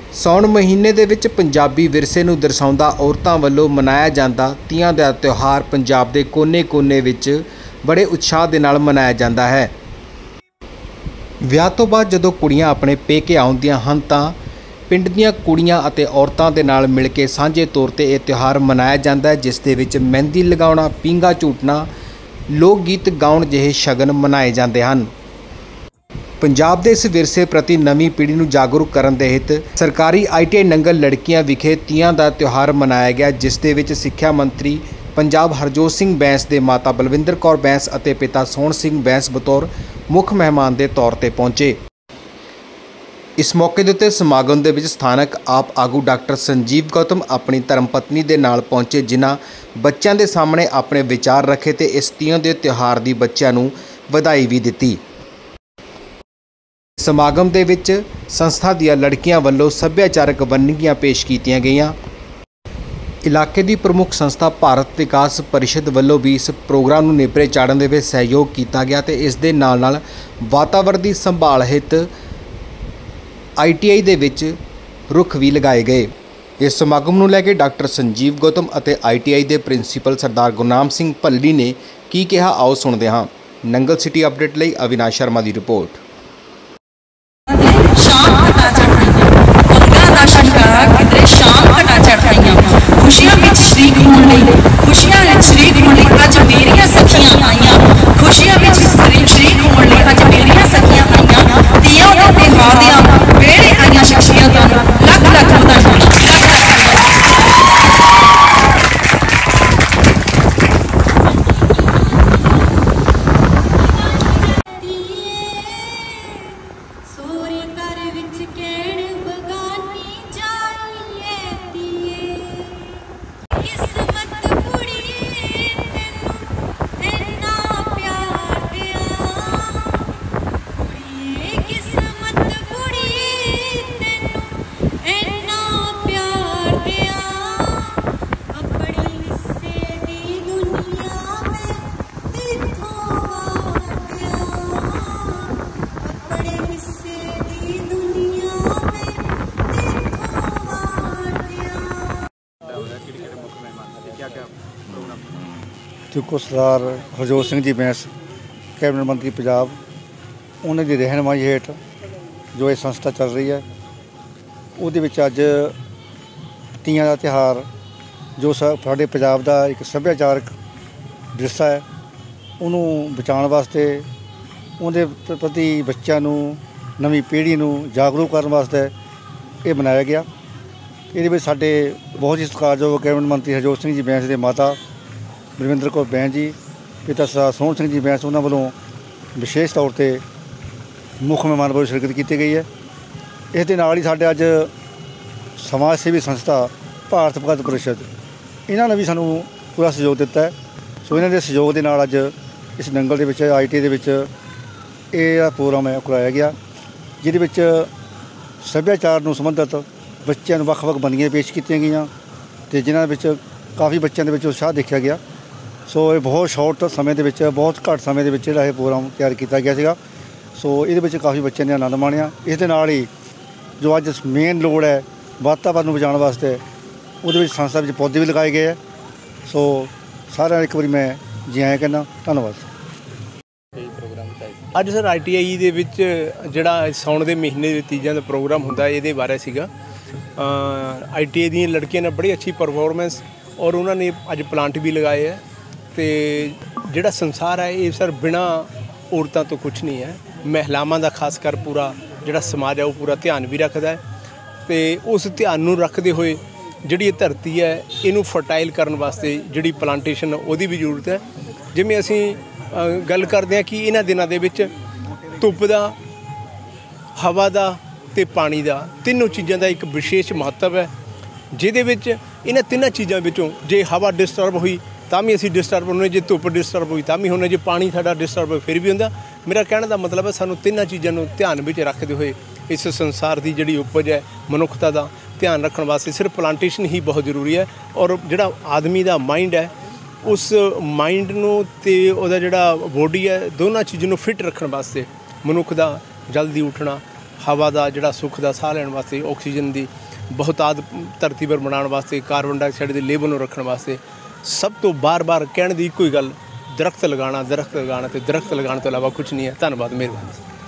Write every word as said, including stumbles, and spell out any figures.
ਸਾਉਣ ਮਹੀਨੇ ਦੇ ਵਿੱਚ ਪੰਜਾਬੀ ਵਿਰਸੇ ਨੂੰ ਦਰਸਾਉਂਦਾ ਔਰਤਾਂ ਵੱਲੋਂ ਮਨਾਇਆ ਜਾਂਦਾ ਤੀਆਂ ਦਾ ਤਿਉਹਾਰ ਪੰਜਾਬ ਦੇ ਕੋਨੇ-ਕੋਨੇ ਵਿੱਚ ਬੜੇ ਉਤਸ਼ਾਹ ਦੇ ਨਾਲ ਮਨਾਇਆ ਜਾਂਦਾ ਹੈ। ਵਿਆਹ ਤੋਂ ਬਾਅਦ ਜਦੋਂ ਕੁੜੀਆਂ ਆਪਣੇ ਪੇਕੇ ਆਉਂਦੀਆਂ ਹਨ ਤਾਂ ਪਿੰਡ ਦੀਆਂ ਕੁੜੀਆਂ ਅਤੇ ਔਰਤਾਂ ਦੇ ਨਾਲ ਮਿਲ ਕੇ ਸਾਂਝੇ ਤੌਰ ਤੇ ਇਹ ਤਿਉਹਾਰ ਮਨਾਇਆ ਜਾਂਦਾ ਹੈ, ਜਿਸ ਦੇ ਵਿੱਚ ਮਹਿੰਦੀ ਲਗਾਉਣਾ, ਪੀਂਘਾਂ ਝੂਟਣਾ, ਲੋਕ ਗੀਤ ਗਾਉਣ ਜਿਹੇ ਸ਼ਗਨ ਮਨਾਏ ਜਾਂਦੇ ਹਨ। ਪੰਜਾਬ ਦੇ ਇਸ ਵਿਰਸੇ ਪ੍ਰਤੀ ਨਵੀਂ ਪੀੜ੍ਹੀ ਨੂੰ ਜਾਗਰੂਕ ਕਰਨ ਦੇ ਹਿੱਤ ਸਰਕਾਰੀ ਆਈ ਟੀ ਆਈ ਨੰਗਲ ਲੜਕੀਆਂ ਵਿਖੇ ਤੀਆਂ ਦਾ ਤਿਉਹਾਰ ਮਨਾਇਆ ਗਿਆ, ਜਿਸ ਦੇ ਵਿੱਚ ਸਿੱਖਿਆ ਮੰਤਰੀ ਪੰਜਾਬ ਹਰਜੋਤ ਸਿੰਘ ਬੈਂਸ ਦੇ ਮਾਤਾ ਬਲਵਿੰਦਰ ਕੌਰ ਬੈਂਸ ਅਤੇ ਪਿਤਾ ਸੋਹਣ ਸਿੰਘ ਬੈਂਸ ਬਤੌਰ ਮੁੱਖ ਮਹਿਮਾਨ ਦੇ ਤੌਰ ਤੇ ਪਹੁੰਚੇ। ਇਸ ਮੌਕੇ ਦੇ ਉੱਤੇ ਸਮਾਗਮ ਦੇ ਵਿੱਚ ਸਥਾਨਕ ਆਪ ਆਗੂ ਡਾਕਟਰ ਸੰਜੀਵ ਗੌਤਮ ਆਪਣੀ ਧਰਮ ਪਤਨੀ ਦੇ ਨਾਲ ਪਹੁੰਚੇ, ਜਿਨ੍ਹਾਂ ਬੱਚਿਆਂ ਦੇ ਸਾਹਮਣੇ ਆਪਣੇ ਵਿਚਾਰ ਰੱਖੇ ਤੇ ਇਸ ਤੀਆਂ ਦੇ ਤਿਉਹਾਰ ਦੀ ਬੱਚਿਆਂ ਨੂੰ ਵਧਾਈ ਵੀ ਦਿੱਤੀ। ਸਮਾਗਮ ਦੇ ਵਿੱਚ ਸੰਸਥਾ ਦੀਆਂ ਲੜਕੀਆਂ ਵੱਲੋਂ ਸੱਭਿਆਚਾਰਕ ਵੰਨਗੀਆਂ ਪੇਸ਼ ਕੀਤੀਆਂ ਗਈਆਂ। ਇਲਾਕੇ ਦੀ ਪ੍ਰਮੁੱਖ ਸੰਸਥਾ ਭਾਰਤ ਵਿਕਾਸ ਪਰਿਸ਼ਦ ਵੱਲੋਂ ਵੀ ਇਸ ਪ੍ਰੋਗਰਾਮ ਨੂੰ ਨੇਪਰੇ ਚਾੜਨ ਦੇ ਵਿੱਚ ਸਹਿਯੋਗ ਕੀਤਾ ਗਿਆ ਤੇ ਇਸ ਦੇ ਨਾਲ ਨਾਲ ਵਾਤਾਵਰਣ ਦੀ ਸੰਭਾਲ ਹਿੱਤ ਆਈ ਟੀ ਆਈ ਦੇ ਵਿੱਚ ਰੁੱਖ ਵੀ ਲਗਾਏ ਗਏ। ਇਸ ਸਮਾਗਮ ਨੂੰ ਲੈ ਕੇ ਡਾਕਟਰ ਸੰਜੀਵ ਗੌਤਮ ਅਤੇ ਆਈ ਟੀ ਆਈ ਦੇ ਪ੍ਰਿੰਸੀਪਲ ਸਰਦਾਰ ਗੁਰਨਾਮ ਸਿੰਘ ਭੱਲੀ ਨੇ ਕੀ ਕਿਹਾ, ਆਓ ਸੁਣਦੇ ਹਾਂ। ਨੰਗਲ ਸਿਟੀ ਅਪਡੇਟ ਲਈ ਅਵਿਨਾਸ਼ ਸ਼ਰਮਾ ਦੀ ਰਿਪੋਰਟ। खुशियां विच शरीक होने लई खुशियां विच शरीक होने लई अज मेरियां सखियां आईयां खुशियां विच शरीक होने लई अज मेरियां सखियां आईयां तियां दे तिहार दियां वेड़े आईयां शख्सियतां नूं लख लख ਵਧਾਈਆਂ। देखो, सरदार हरजोत सिंह जी बैंस कैबिनेट मंत्री पंजाब उन्होंने की रहनुमाई हेठ जो ये संस्था चल रही है, वो अज तीयां का त्यौहार जो साढ़े पंजाब का एक सभ्याचारक विरसा है उन्होंने बचाने वास्ते उनके प्रति बच्चों नूं नवीं पीढ़ी नूं जागरूक करने वास्ते ये मनाया गया। ये साढ़े बहुत ही सत्कारयोग कैबिनेट मंत्री हरजोत सिंह जी बैंस के माता बलविंदर कौर बैंस जी, पिता सरदार सोहण सिंह जी बैंस उन्होंने वालों विशेष तौर पर मुख्य मेहमान वालों शिरकत की गई है। इस दे नाल ही साडे अज समाज सेवी संस्था भारत विकास परिषद इन्होंने भी सानू पूरा सहयोग दिता है। सो इन्हों के सहयोग के नाल अज इस नंगल दे विच आई टी दे विच यह प्रोग्राम है कराया गया, जिहदे विच सभ्याचार नूं संबंधित बच्चों नूं वख-वख वंनगियां पेश कीतियां गईयां ते जिन्हां विच काफ़ी बच्चों के उत्साह देखा गया। सो ये बहुत शॉर्ट समय के विच बहुत घट समय के विच जिहड़ा ये प्रोग्राम तैयार किया गया सीगा। सो ये काफ़ी बच्चों ने आनंद माणिया। इस दे नाल ही जो अज मेन लोड़ है वातावरण बचाने वास्ते वो संस्था में पौधे भी लगाए गए हैं। सो सारा एक बार मैं जी आया कहना, धन्यवाद। अज सर आई टी आई दे विच जिहड़ा साउण दे महीने तीजां दा प्रोग्राम हुंदा इहदे बारे सीगा। आई टी आई दी लड़कियां ने बड़ी अच्छी परफॉर्मेंस और उन्होंने अज प्लांट भी लगाए है। तो जिहड़ा संसार है ये सर बिना औरतों तो कुछ नहीं है। महिलावां दा खास कर पूरा जिहड़ा समाज है वो पूरा ध्यान भी रखता है। तो उस ध्यान नूं रखते हुए जिहड़ी धरती है इनू फर्टाइल करने वास्ते जिहड़ी प्लांटेशन उहदी भी जरूरत है। जिवें असीं गल करते हैं कि इन्हां दिनां दे विच धुप्प दा, हवा दा ते पानी दा तीनों चीज़ों का एक विशेष महत्व है, जिहदे विच इन्हां तिन्नां चीज़ों विचों जे हवा डिस्टर्ब हुई तां भी असीं डिस्टर्ब होने, जे धुप्प डिस्टर्ब हुई तां भी होने, जे पानी साडा डिस्टर्ब होए फिर भी हुंदा। मेरा कहने का मतलब है सानूं तिन्नां चीज़ों नूं ध्यान विच रखते हुए इस संसार की जिहड़ी उपज है मनुखता का ध्यान रखने वास्ते सिर्फ प्लांटेशन ही बहुत जरूरी है। और जिहड़ा आदमी का माइंड है उस माइंड नूं ते उहदा जिहड़ा बॉडी है दोनों चीज़ों नूं फिट रखने वास्ते मनुख का जल्दी उठना, ਹਵਾ ਦਾ ਜਿਹੜਾ ਸੁੱਖ ਦਾ ਸਾਹ ਲੈਣ ਵਾਸਤੇ, ਆਕਸੀਜਨ ਦੀ ਬਹੁਤਾਤ ਧਰਤੀ ਪਰ ਬਣਾਉਣ ਵਾਸਤੇ, ਕਾਰਬਨ ਡਾਈਆਕਸਾਈਡ ਦੇ ਲੇਵਲ ਨੂੰ ਰੱਖਣ ਵਾਸਤੇ ਸਭ ਤੋਂ ਬਾਰ-ਬਾਰ ਕਹਿਣ ਦੀ ਇੱਕੋ ਹੀ ਗੱਲ, ਦਰਖਤ ਲਗਾਉਣਾ, ਦਰਖਤ ਲਗਾਉਣਾ ਅਤੇ ਦਰਖਤ ਲਗਾਉਣ ਤੋਂ ਇਲਾਵਾ ਕੁਛ ਨਹੀਂ ਹੈ। ਧੰਨਵਾਦ, ਮਿਹਰਬਾਨੀ।